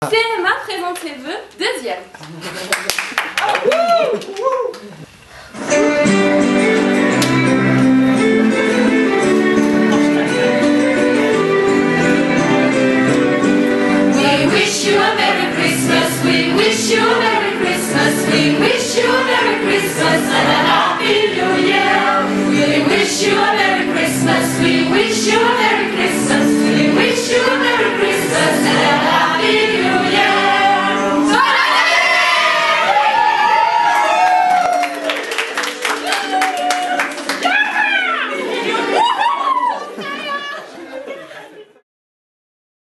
CMA présente ses vœux, deuxième. We wish you a Merry Christmas, we wish you a Merry Christmas, we wish you a Merry Christmas.